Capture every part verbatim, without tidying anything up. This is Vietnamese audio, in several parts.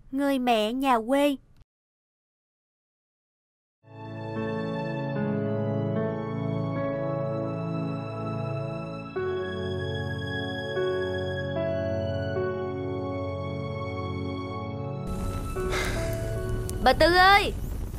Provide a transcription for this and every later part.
Người mẹ nhà quê. Bà Tư ơi!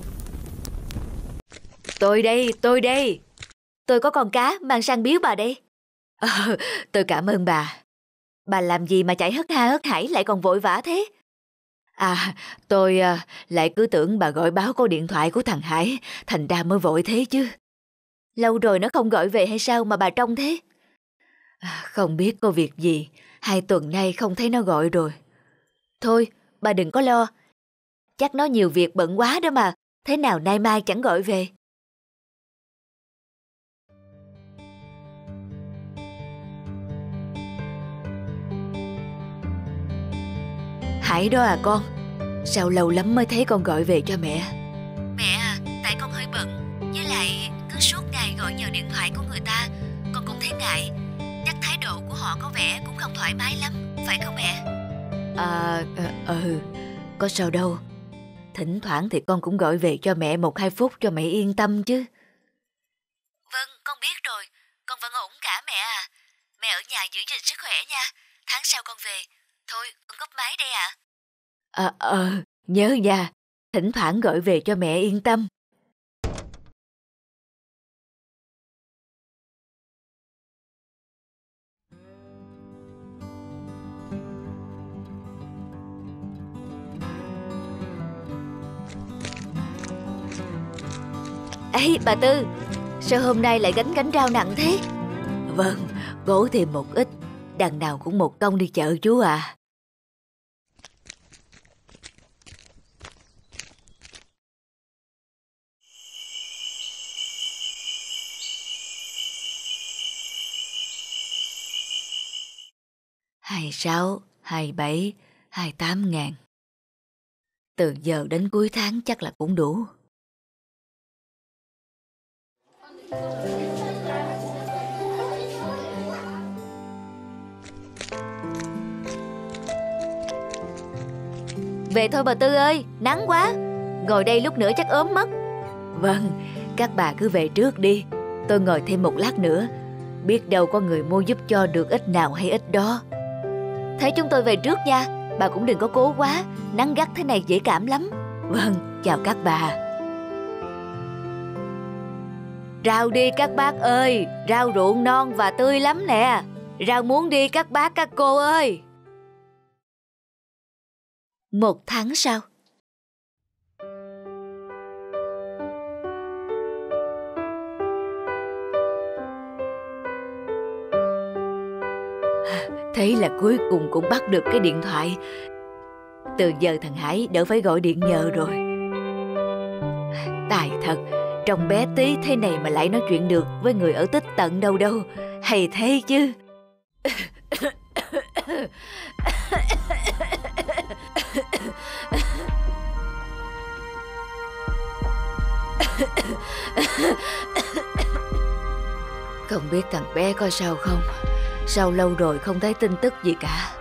Tôi đây, tôi đây. Tôi có con cá mang sang biếu bà đây. Ờ, tôi cảm ơn bà. Bà làm gì mà chạy hớt ha hớt hải lại còn vội vã thế? À, tôi à, lại cứ tưởng bà gọi báo có điện thoại của thằng Hải, thành ra mới vội thế chứ. Lâu rồi nó không gọi về hay sao mà bà trông thế? À, không biết có việc gì, hai tuần nay không thấy nó gọi rồi. Thôi, bà đừng có lo. Chắc nó nhiều việc bận quá đó mà, thế nào nay mai chẳng gọi về. Hải đó à con, sao lâu lắm mới thấy con gọi về cho mẹ? Mẹ à, tại con hơi bận, với lại cứ suốt ngày gọi nhờ điện thoại của người ta, con cũng thấy ngại. Chắc thái độ của họ có vẻ cũng không thoải mái lắm, phải không mẹ? À, ừ, có sao đâu. Thỉnh thoảng thì con cũng gọi về cho mẹ một hai phút cho mẹ yên tâm chứ. Vâng, con biết rồi, con vẫn ổn cả mẹ à. Mẹ ở nhà giữ gìn sức khỏe nha, tháng sau con về. Thôi, con cúp máy đây ạ. Ờ, ờ, nhớ nha, thỉnh thoảng gọi về cho mẹ yên tâm. Ê, bà Tư, sao hôm nay lại gánh gánh rau nặng thế? Vâng, cố thêm một ít, đằng nào cũng một công đi chợ chú à. Hai sáu, hai bảy, hai tám ngàn. Từ giờ đến cuối tháng chắc là cũng đủ. Về thôi bà Tư ơi, nắng quá. Ngồi đây lúc nữa chắc ốm mất. Vâng, các bà cứ về trước đi. Tôi ngồi thêm một lát nữa. Biết đâu có người mua giúp cho được ít nào hay ít đó. Thế chúng tôi về trước nha. Bà cũng đừng có cố quá, nắng gắt thế này dễ cảm lắm. Vâng, chào các bà. Rau đi các bác ơi, rau ruộng non và tươi lắm nè. Rau muốn đi các bác các cô ơi. Một tháng sau. Thế là cuối cùng cũng bắt được cái điện thoại. Từ giờ thằng Hải đỡ phải gọi điện nhờ rồi. Tài thật, trông bé tí thế này mà lại nói chuyện được với người ở tích tận đâu đâu. Hay thế chứ. Không biết thằng bé có sao không? Sao lâu rồi không thấy tin tức gì cả.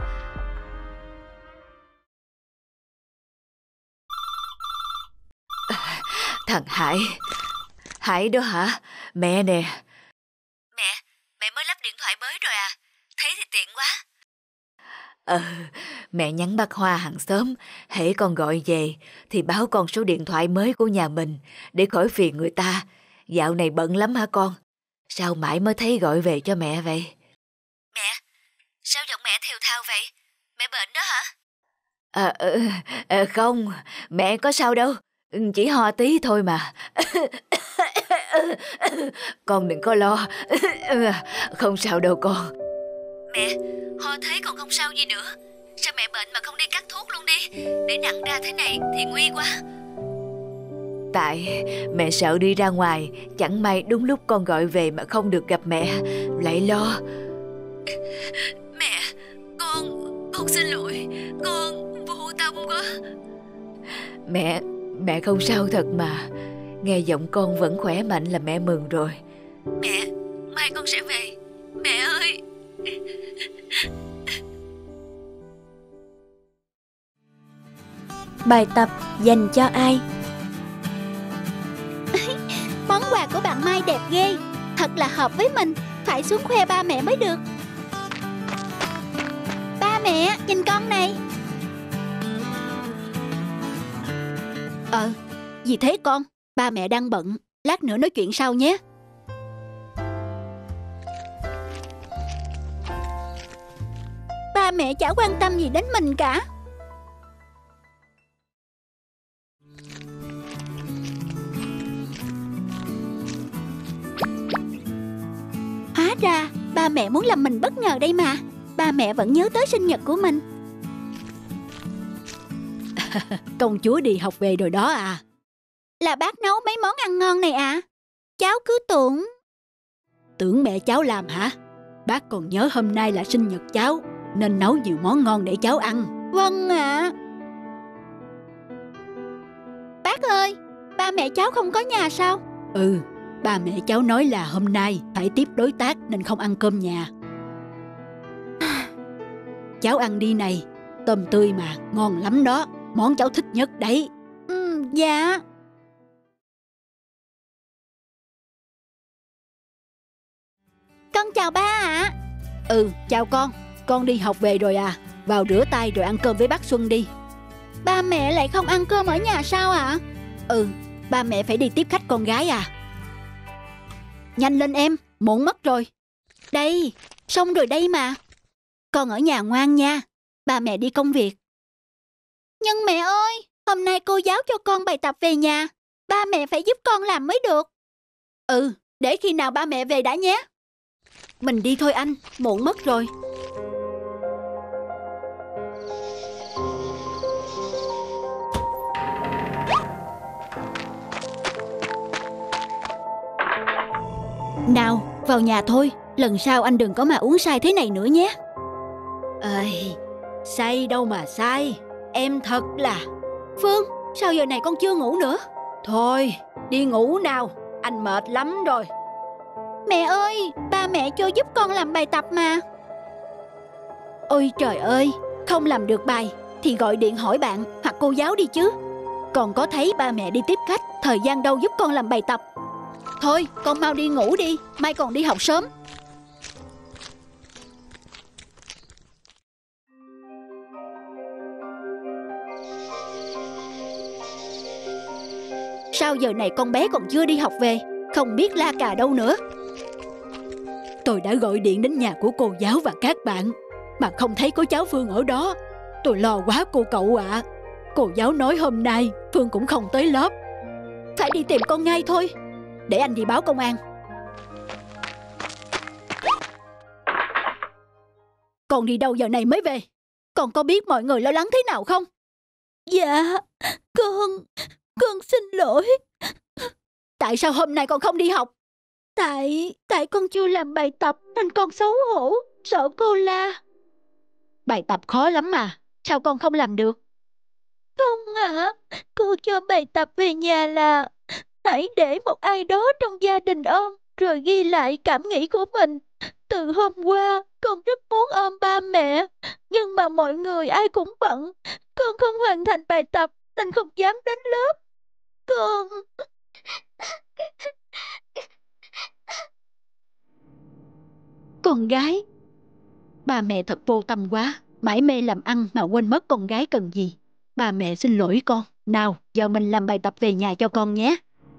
Thằng Hải. Hải đó hả? Mẹ nè. Mẹ, mẹ mới lắp điện thoại mới rồi à? Thế thì tiện quá. Ờ, mẹ nhắn bác Hoa hàng xóm, hễ con gọi về thì báo con số điện thoại mới của nhà mình để khỏi phiền người ta. Dạo này bận lắm hả con? Sao mãi mới thấy gọi về cho mẹ vậy? Mẹ, sao giọng mẹ thều thào vậy? Mẹ bệnh đó hả? À, ừ, à, không, mẹ có sao đâu, chỉ ho tí thôi mà. Con đừng có lo, không sao đâu con. Mẹ, ho thế còn không sao gì nữa. Sao mẹ bệnh mà không đi cắt thuốc luôn đi? Để nặng ra thế này thì nguy quá. Tại mẹ sợ đi ra ngoài, chẳng may đúng lúc con gọi về mà không được gặp mẹ, lại lo. Mẹ, con, con xin lỗi, con vô tâm quá. Mẹ, mẹ không sao thật mà. Nghe giọng con vẫn khỏe mạnh là mẹ mừng rồi. Mẹ, mai con sẽ về. Mẹ ơi. Bài tập dành cho ai? Món quà của bạn Mai đẹp ghê, thật là hợp với mình. Phải xuống khoe ba mẹ mới được. Ba mẹ, nhìn con này. Ờ, gì thế con? Ba mẹ đang bận, lát nữa nói chuyện sau nhé. Ba mẹ chả quan tâm gì đến mình cả. Hóa ra ba mẹ muốn làm mình bất ngờ đây mà. Ba mẹ vẫn nhớ tới sinh nhật của mình. Công chúa đi học về rồi đó à? Là bác nấu mấy món ăn ngon này à? Cháu cứ tưởng... Tưởng mẹ cháu làm hả? Bác còn nhớ hôm nay là sinh nhật cháu, nên nấu nhiều món ngon để cháu ăn. Vâng ạ. À. Bác ơi, ba mẹ cháu không có nhà sao? Ừ, ba mẹ cháu nói là hôm nay phải tiếp đối tác nên không ăn cơm nhà. Cháu ăn đi này, tôm tươi mà, ngon lắm đó, món cháu thích nhất đấy. Ừ, dạ. Con chào ba ạ. À. Ừ, chào con, con đi học về rồi à? Vào rửa tay rồi ăn cơm với bác Xuân đi. Ba mẹ lại không ăn cơm ở nhà sao ạ? À? Ừ, ba mẹ phải đi tiếp khách con gái à. Nhanh lên em, muộn mất rồi. Đây, xong rồi đây mà. Con ở nhà ngoan nha, ba mẹ đi công việc. Nhưng mẹ ơi, hôm nay cô giáo cho con bài tập về nhà, ba mẹ phải giúp con làm mới được. Ừ, để khi nào ba mẹ về đã nhé. Mình đi thôi anh, muộn mất rồi. Nào, vào nhà thôi, lần sau anh đừng có mà uống say thế này nữa nhé. Ơi, say đâu mà say, em thật là... Phương, sao giờ này con chưa ngủ nữa? Thôi, đi ngủ nào, anh mệt lắm rồi. Mẹ ơi, ba mẹ cho giúp con làm bài tập mà. Ôi trời ơi, không làm được bài thì gọi điện hỏi bạn hoặc cô giáo đi chứ. Còn có thấy ba mẹ đi tiếp khách, thời gian đâu giúp con làm bài tập. Thôi, con mau đi ngủ đi, mai còn đi học sớm. Sao giờ này con bé còn chưa đi học về, không biết la cà đâu nữa. Tôi đã gọi điện đến nhà của cô giáo và các bạn, mà không thấy có cháu Phương ở đó. Tôi lo quá cô cậu ạ. À. Cô giáo nói hôm nay Phương cũng không tới lớp. Phải đi tìm con ngay thôi. Để anh đi báo công an. Con đi đâu giờ này mới về? Con có biết mọi người lo lắng thế nào không? Dạ, con... Con xin lỗi. Tại sao hôm nay con không đi học? Tại... Tại con chưa làm bài tập nên con xấu hổ, sợ cô la. Bài tập khó lắm mà, sao con không làm được? Không ạ, à, cô cho bài tập về nhà là hãy để một ai đó trong gia đình ôm, rồi ghi lại cảm nghĩ của mình. Từ hôm qua, con rất muốn ôm ba mẹ, nhưng mà mọi người ai cũng bận. Con không hoàn thành bài tập nên không dám đến lớp. Con... Con gái. Ba mẹ thật vô tâm quá, mải mê làm ăn mà quên mất con gái cần gì. Ba mẹ xin lỗi con. Nào, giờ mình làm bài tập về nhà cho con nhé.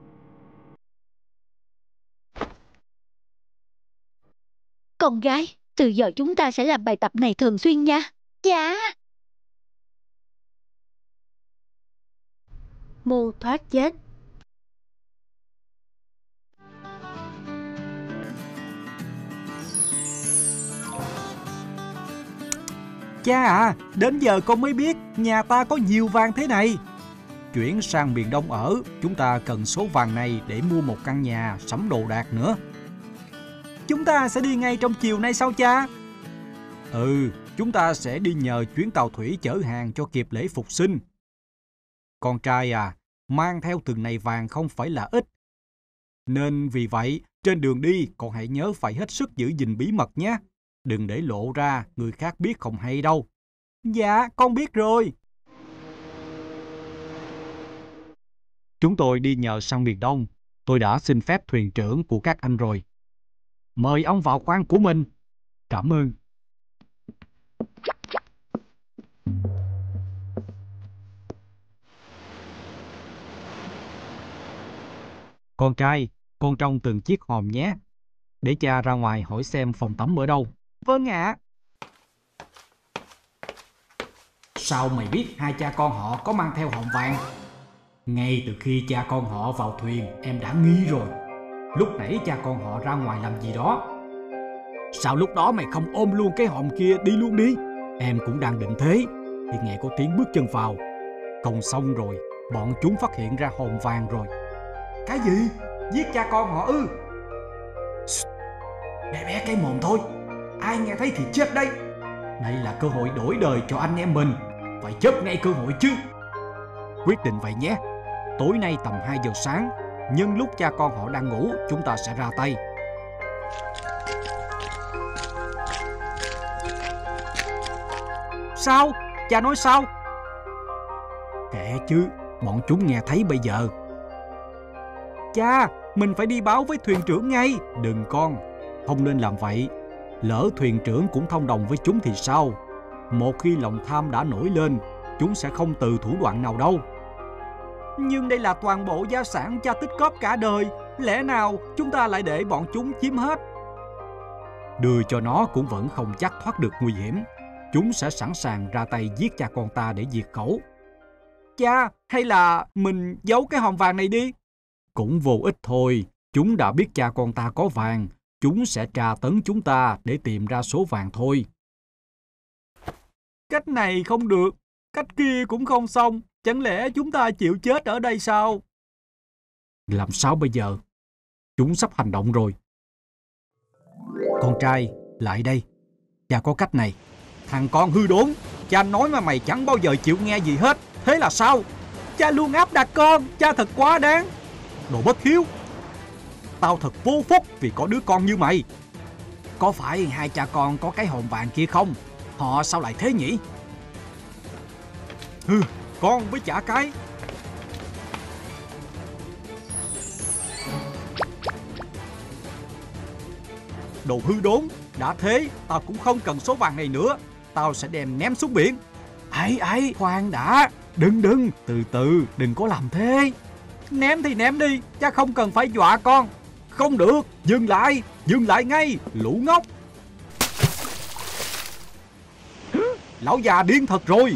Con gái, từ giờ chúng ta sẽ làm bài tập này thường xuyên nha. Dạ. Môn thoát chết. Cha à, đến giờ con mới biết nhà ta có nhiều vàng thế này. Chuyển sang miền Đông ở, chúng ta cần số vàng này để mua một căn nhà, sắm đồ đạc nữa. Chúng ta sẽ đi ngay trong chiều nay sao cha? Ừ, chúng ta sẽ đi nhờ chuyến tàu thủy chở hàng cho kịp lễ phục sinh. Con trai à, mang theo từng này vàng không phải là ít. Nên vì vậy, trên đường đi con hãy nhớ phải hết sức giữ gìn bí mật nhé. Đừng để lộ ra, người khác biết không hay đâu. Dạ, con biết rồi. Chúng tôi đi nhờ sang miền Đông. Tôi đã xin phép thuyền trưởng của các anh rồi. Mời ông vào khoang của mình. Cảm ơn. Con trai, con trông từng chiếc hòm nhé. Để cha ra ngoài hỏi xem phòng tắm ở đâu. Vâng ạ. Sao mày biết hai cha con họ có mang theo hòm vàng? Ngay từ khi cha con họ vào thuyền, em đã nghi rồi. Lúc nãy cha con họ ra ngoài làm gì đó. Sao lúc đó mày không ôm luôn cái hòm kia đi luôn đi? Em cũng đang định thế, thì nghe có tiếng bước chân vào. Không xong rồi, bọn chúng phát hiện ra hòm vàng rồi. Cái gì? Giết cha con họ ư? Bé bé cái mồm thôi, ai nghe thấy thì chết đấy. Đây là cơ hội đổi đời cho anh em mình, phải chớp ngay cơ hội chứ. Quyết định vậy nhé. Tối nay tầm hai giờ sáng, nhân lúc cha con họ đang ngủ, chúng ta sẽ ra tay. Sao? Cha nói sao? Kệ chứ, bọn chúng nghe thấy bây giờ. Cha, mình phải đi báo với thuyền trưởng ngay. Đừng con, không nên làm vậy. Lỡ thuyền trưởng cũng thông đồng với chúng thì sao? Một khi lòng tham đã nổi lên, chúng sẽ không từ thủ đoạn nào đâu. Nhưng đây là toàn bộ gia sản cha tích góp cả đời. Lẽ nào chúng ta lại để bọn chúng chiếm hết? Đưa cho nó cũng vẫn không chắc thoát được nguy hiểm. Chúng sẽ sẵn sàng ra tay giết cha con ta để diệt khẩu. Cha, hay là mình giấu cái hòm vàng này đi? Cũng vô ích thôi. Chúng đã biết cha con ta có vàng. Chúng sẽ tra tấn chúng ta để tìm ra số vàng thôi. Cách này không được. Cách kia cũng không xong. Chẳng lẽ chúng ta chịu chết ở đây sao? Làm sao bây giờ? Chúng sắp hành động rồi. Con trai, lại đây. Cha có cách này. Thằng con hư đốn. Cha nói mà mày chẳng bao giờ chịu nghe gì hết. Thế là sao? Cha luôn áp đặt con. Cha thật quá đáng. Đồ bất hiếu. Tao thật vô phúc vì có đứa con như mày. Có phải hai cha con có cái hòm vàng kia không? Họ sao lại thế nhỉ? Hừ, con với chả cái. Đồ hư đốn. Đã thế, tao cũng không cần số vàng này nữa. Tao sẽ đem ném xuống biển. Ấy ấy, khoan đã. Đừng đừng, từ từ, đừng có làm thế. Ném thì ném đi, cha không cần phải dọa con. Không được, dừng lại, dừng lại ngay, lũ ngốc. Lão già điên thật rồi.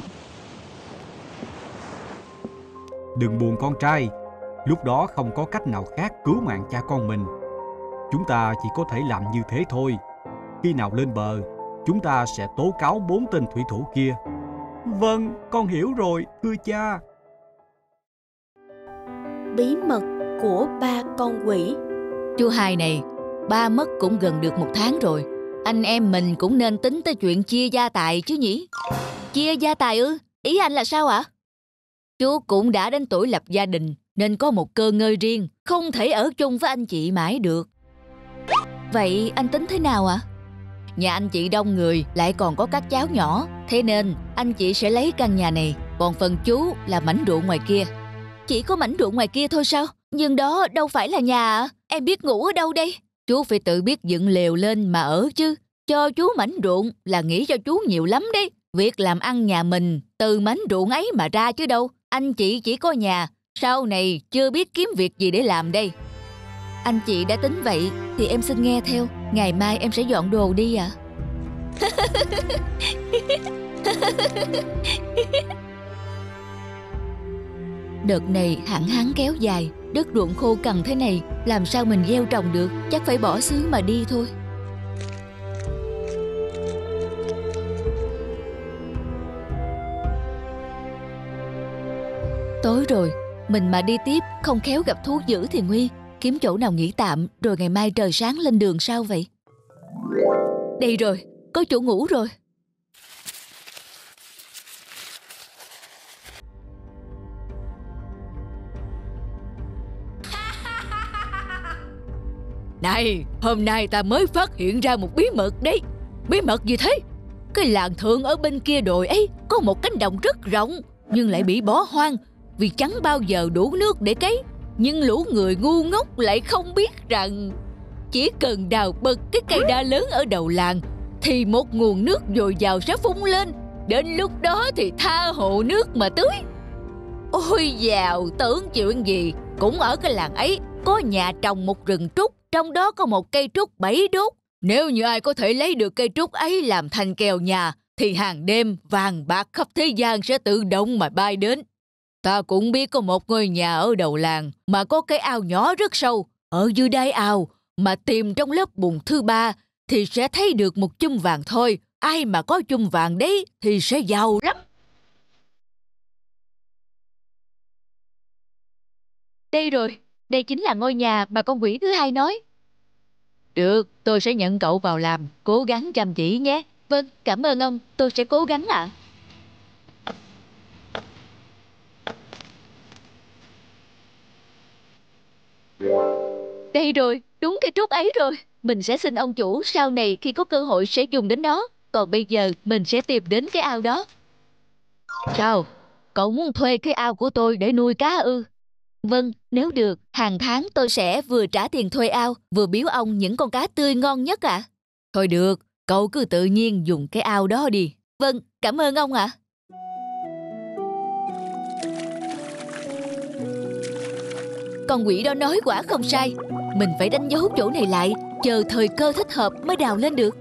Đừng buồn con trai. Lúc đó không có cách nào khác cứu mạng cha con mình. Chúng ta chỉ có thể làm như thế thôi. Khi nào lên bờ, chúng ta sẽ tố cáo bốn tên thủy thủ kia. Vâng, con hiểu rồi, thưa cha. Bí mật của ba con quỷ. Chú hai này, ba mất cũng gần được một tháng rồi. Anh em mình cũng nên tính tới chuyện chia gia tài chứ nhỉ? Chia gia tài ư? Ý anh là sao ạ? Chú cũng đã đến tuổi lập gia đình nên có một cơ ngơi riêng, không thể ở chung với anh chị mãi được. Vậy anh tính thế nào ạ? Nhà anh chị đông người, lại còn có các cháu nhỏ, thế nên anh chị sẽ lấy căn nhà này, còn phần chú là mảnh ruộng ngoài kia. Chỉ có mảnh ruộng ngoài kia thôi sao? Nhưng đó đâu phải là nhà à? Em biết ngủ ở đâu đây? Chú phải tự biết dựng lều lên mà ở chứ. Cho chú mảnh ruộng là nghĩ cho chú nhiều lắm đấy. Việc làm ăn nhà mình từ mảnh ruộng ấy mà ra chứ đâu. Anh chị chỉ có nhà, sau này chưa biết kiếm việc gì để làm đây. Anh chị đã tính vậy thì em xin nghe theo. Ngày mai em sẽ dọn đồ đi ạ. Đợt này hạn hán kéo dài, đất ruộng khô cằn thế này, làm sao mình gieo trồng được? Chắc phải bỏ xứ mà đi thôi. Tối rồi, mình mà đi tiếp không khéo gặp thú dữ thì nguy. Kiếm chỗ nào nghỉ tạm rồi ngày mai trời sáng lên đường sao vậy? Đây rồi, có chỗ ngủ rồi. Này, hôm nay ta mới phát hiện ra một bí mật đấy. Bí mật gì thế? Cái làng thượng ở bên kia đồi ấy có một cánh đồng rất rộng nhưng lại bị bỏ hoang. vì chẳng bao giờ đủ nước để cấy. Nhưng lũ người ngu ngốc lại không biết rằng chỉ cần đào bật cái cây đa lớn ở đầu làng thì một nguồn nước dồi dào sẽ phun lên. Đến lúc đó thì tha hồ nước mà tưới. Ôi dào, tưởng chuyện gì. Cũng ở cái làng ấy có nhà trồng một rừng trúc, trong đó có một cây trúc bảy đốt. Nếu như ai có thể lấy được cây trúc ấy làm thành kèo nhà thì hàng đêm vàng bạc khắp thế gian sẽ tự động mà bay đến. Ta cũng biết có một ngôi nhà ở đầu làng mà có cái ao nhỏ rất sâu. Ở dưới đáy ao mà tìm trong lớp bùn thứ ba thì sẽ thấy được một chum vàng thôi. Ai mà có chum vàng đấy thì sẽ giàu lắm. Đây rồi, đây chính là ngôi nhà mà con quỷ thứ hai nói. Được, tôi sẽ nhận cậu vào làm, cố gắng chăm chỉ nhé. Vâng, cảm ơn ông, tôi sẽ cố gắng ạ. Đây rồi, đúng cây trúc ấy rồi. Mình sẽ xin ông chủ sau này khi có cơ hội sẽ dùng đến nó. Còn bây giờ mình sẽ tìm đến cái ao đó. Sao? Cậu muốn thuê cái ao của tôi để nuôi cá ư? Vâng, nếu được, hàng tháng tôi sẽ vừa trả tiền thuê ao, vừa biếu ông những con cá tươi ngon nhất ạ. À? Thôi được, cậu cứ tự nhiên dùng cái ao đó đi. Vâng, cảm ơn ông ạ. À. Con quỷ đó nói quả không sai. Mình phải đánh dấu chỗ này lại, chờ thời cơ thích hợp mới đào lên được.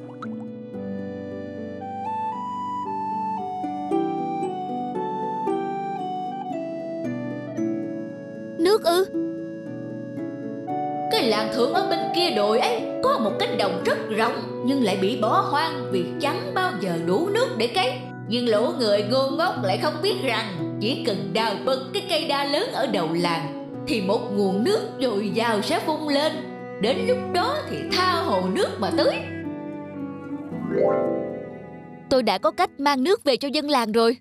Nước ư? Cái làng thượng ở bên kia đồi ấy có một cánh đồng rất rộng nhưng lại bị bỏ hoang vì chẳng bao giờ đủ nước để cấy. Nhưng lũ người ngu ngốc lại không biết rằng chỉ cần đào bật cái cây đa lớn ở đầu làng thì một nguồn nước dồi dào sẽ phun lên. Đến lúc đó thì tha hồ nước mà tưới. Tôi đã có cách mang nước về cho dân làng rồi.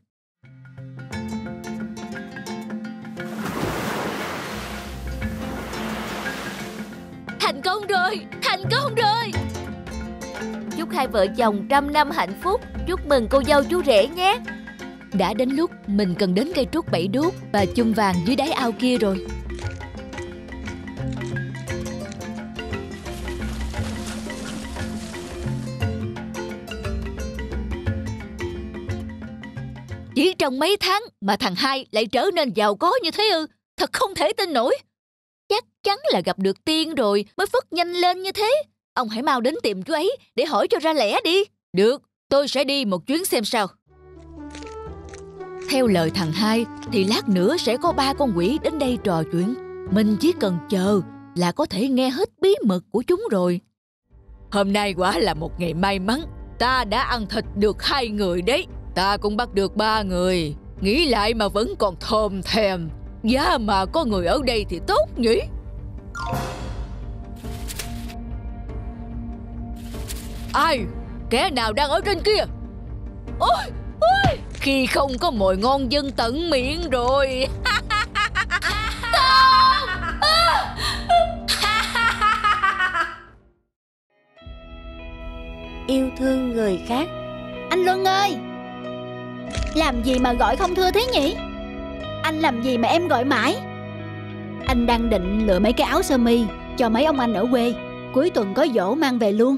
Thành công rồi, thành công rồi. Chúc hai vợ chồng trăm năm hạnh phúc. Chúc mừng cô dâu chú rể nhé. Đã đến lúc mình cần đến cây trúc bảy đốt và chum vàng dưới đáy ao kia rồi. Chỉ trong mấy tháng mà thằng hai lại trở nên giàu có như thế ư? Thật không thể tin nổi. Chắc chắn là gặp được tiên rồi mới phất nhanh lên như thế. Ông hãy mau đến tìm chú ấy để hỏi cho ra lẽ đi. Được, tôi sẽ đi một chuyến xem sao. Theo lời thằng hai thì lát nữa sẽ có ba con quỷ đến đây trò chuyện. Mình chỉ cần chờ là có thể nghe hết bí mật của chúng rồi. Hôm nay quả là một ngày may mắn. Ta đã ăn thịt được hai người đấy. Ta cũng bắt được ba người. Nghĩ lại mà vẫn còn thòm thèm. Giá mà có người ở đây thì tốt nhỉ. Ai? Kẻ nào đang ở trên kia? Ôi, ôi, khi không có mồi ngon dân tận miệng rồi. Yêu thương người khác. Anh Luân ơi, làm gì mà gọi không thưa thế nhỉ? Anh làm gì mà em gọi mãi? Anh đang định lựa mấy cái áo sơ mi cho mấy ông anh ở quê, cuối tuần có giỗ mang về luôn.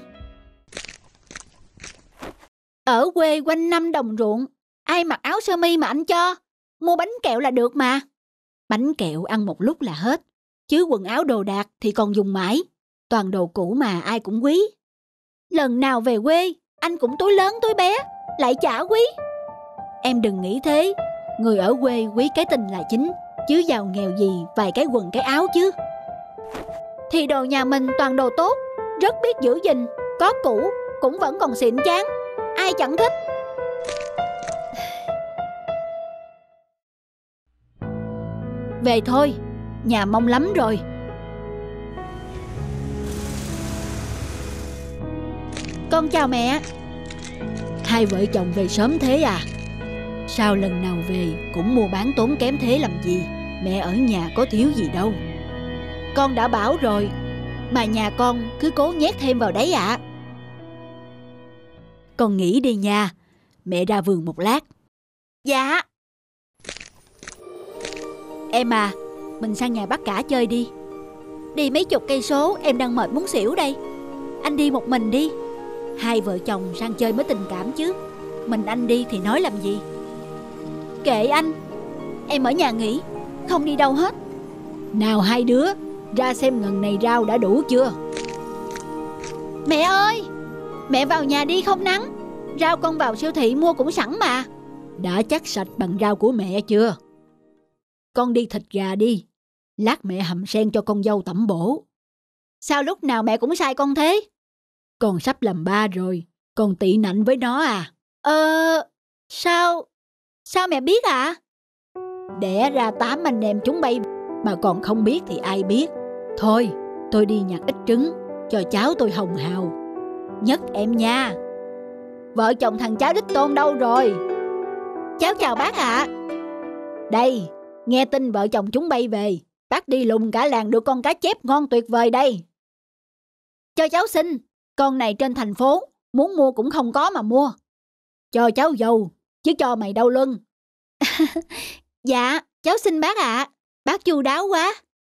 Ở quê quanh năm đồng ruộng, ai mặc áo sơ mi mà anh cho? Mua bánh kẹo là được mà. Bánh kẹo ăn một lúc là hết, chứ quần áo đồ đạc thì còn dùng mãi. Toàn đồ cũ mà ai cũng quý. Lần nào về quê, anh cũng túi lớn túi bé, lại chả quý. Em đừng nghĩ thế, người ở quê quý cái tình là chính, chứ giàu nghèo gì vài cái quần cái áo chứ. Thì đồ nhà mình toàn đồ tốt, rất biết giữ gìn, có cũ cũng vẫn còn xịn chán, ai chẳng thích. Về thôi, nhà mong lắm rồi. Con chào mẹ. Hai vợ chồng về sớm thế à? Sao lần nào về cũng mua bán tốn kém thế làm gì? Mẹ ở nhà có thiếu gì đâu. Con đã bảo rồi, mà nhà con cứ cố nhét thêm vào đấy ạ. À. Con nghỉ đi nha, mẹ ra vườn một lát. Dạ. Em à, mình sang nhà bác cả chơi đi. Đi mấy chục cây số em đang mệt muốn xỉu đây. Anh đi một mình đi. Hai vợ chồng sang chơi mới tình cảm chứ. Mình anh đi thì nói làm gì. Kệ anh, em ở nhà nghỉ, không đi đâu hết. Nào hai đứa, ra xem ngần này rau đã đủ chưa. Mẹ ơi, mẹ vào nhà đi không nắng. Rau con vào siêu thị mua cũng sẵn mà. Đã chắc sạch bằng rau của mẹ chưa? Con đi thịt gà đi. Lát mẹ hầm sen cho con dâu tẩm bổ. Sao lúc nào mẹ cũng sai con thế? Con sắp làm ba rồi, con tị nạnh với nó à? Ờ, sao? Sao mẹ biết ạ? À? Đẻ ra tám anh em chúng bay mà còn không biết thì ai biết. Thôi, tôi đi nhặt ít trứng cho cháu tôi hồng hào. Nhất em nha. Vợ chồng thằng cháu đích tôn đâu rồi? Cháu chào bác ạ. À. Đây, nghe tin vợ chồng chúng bay về. Bác đi lùng cả làng được con cá chép ngon tuyệt vời đây. Cho cháu xin. Con này trên thành phố, muốn mua cũng không có mà mua. Cho cháu dâu, chứ cho mày đâu lưng. Dạ, cháu xin bác ạ. À. Bác chu đáo quá.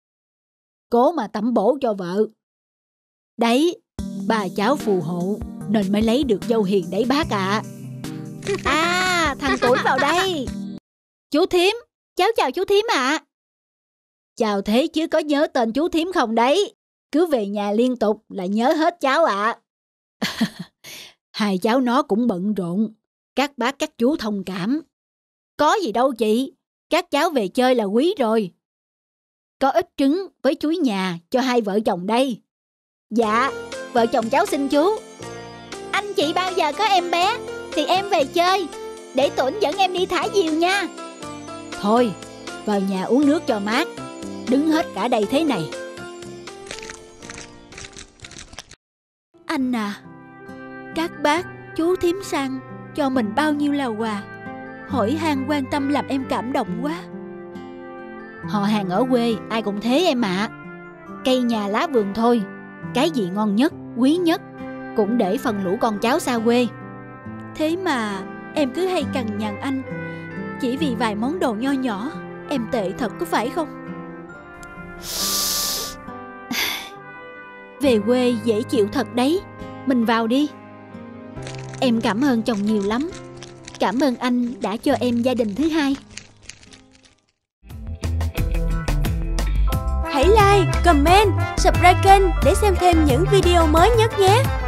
Cố mà tẩm bổ cho vợ. Đấy, bà cháu phù hộ nên mới lấy được dâu hiền đấy bác ạ. À. À, thằng Tuổi vào đây. Chú Thím, cháu chào chú Thím ạ. À. Chào thế chứ có nhớ tên chú Thím không đấy. Cứ về nhà liên tục là nhớ hết cháu ạ. À. Hai cháu nó cũng bận rộn. Các bác các chú thông cảm. Có gì đâu chị. Các cháu về chơi là quý rồi. Có ít trứng với chuối nhà cho hai vợ chồng đây. Dạ, vợ chồng cháu xin chú. Anh chị bao giờ có em bé thì em về chơi, để Tuấn dẫn em đi thả diều nha. Thôi, vào nhà uống nước cho mát. Đứng hết cả đây thế này. Anh à, các bác, chú Thím sang cho mình bao nhiêu là quà. Hỏi han quan tâm làm em cảm động quá. Họ hàng ở quê ai cũng thế em ạ. À. Cây nhà lá vườn thôi, cái gì ngon nhất, quý nhất cũng để phần lũ con cháu xa quê. Thế mà em cứ hay cằn nhằn anh. Chỉ vì vài món đồ nho nhỏ. Em tệ thật có phải không? Về quê dễ chịu thật đấy. Mình vào đi. Em cảm ơn chồng nhiều lắm. Cảm ơn anh đã cho em gia đình thứ hai. Hãy like, comment, subscribe kênh để xem thêm những video mới nhất nhé.